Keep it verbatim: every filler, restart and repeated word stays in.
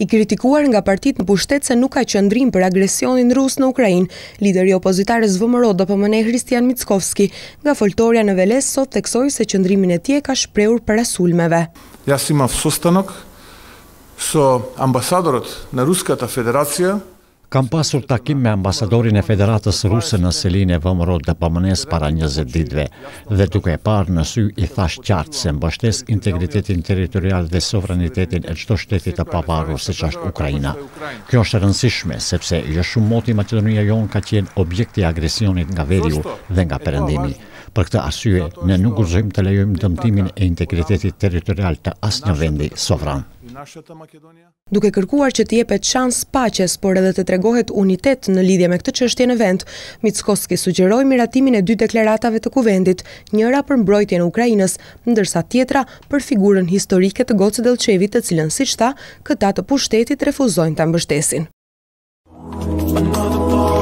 I kritikuar nga partitë në pushtet se nuk ka qëndrim për agresionin rus në Ukrainë, lideri opozitares V M R O D P M N Hristijan Mickovski nga foltorja në Veles sot theksoi se qëndrimin e tij ka shprehur para sulmeve. Јас имав состанок со амбасадорот на Руската Федерација. Kam pasur takim me ambasadorin e Federatës Ruse në selinë e V M R O D P M N-s para njëzet ditëve dhe duke e parë në sy i thash qartë se mbështes integritetin territorial dhe sovranitetin e çdo shteti të pavarur siç është Ukraina. Kjo është e rëndësishme sepse jo shumë moti Maqedonia jon ka qenë objekti i agresionit nga veriu dhe nga perëndimi. Për këtë arsye, ne nuk guxojmë të lejojmë dëmtimin e integritetit territorial të asnjë vendi sovran. Duke kërkuar që të jepet shans paqes, por edhe të tregohet unitet në lidhje me këtë çështje në vend, Mickovski sugjeroi miratimin e dy deklaratave të kuvendit, njëra për mbrojtjen e Ukrainës, ndërsa tjetra për figurën historike të Goce Delçevit, të cilën siç tha, këta të pushtetit refuzojnë ta mbështesin.